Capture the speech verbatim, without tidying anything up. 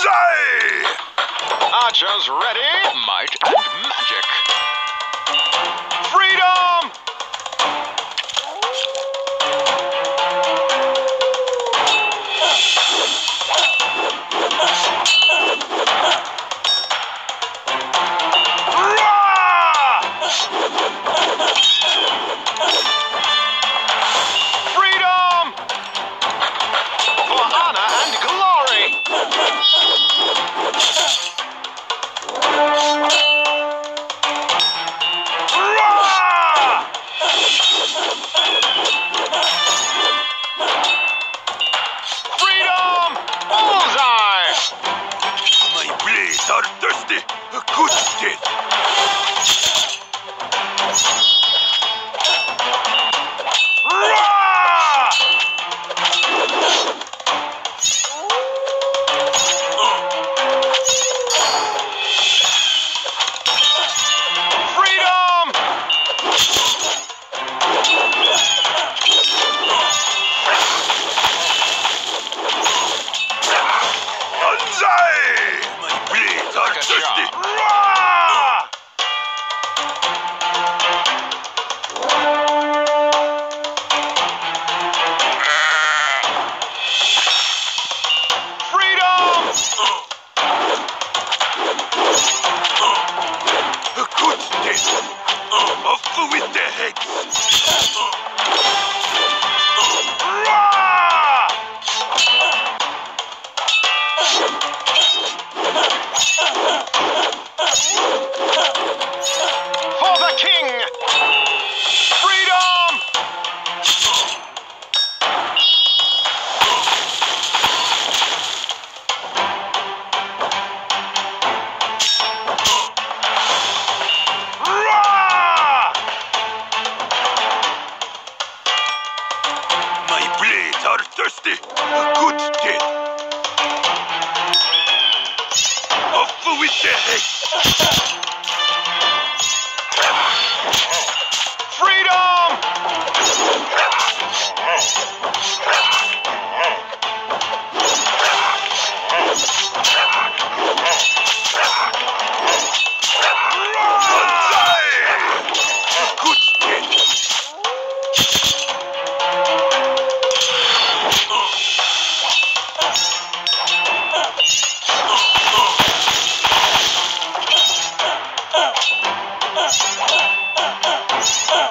Banzai! Archers ready, might and magic. Freedom! Freedom! For honor and glory! Freedom! Bullseye! My blades are thirsty. A good death. Freedom! Banzai! My blades are Good thirsty. job. Rah! Freedom! A good death. Off with the heads. Rah! For the king! Freedom! Rah! My blades are thirsty. A good death. Off with the head. Freedom! Banzai! A good death. Uh.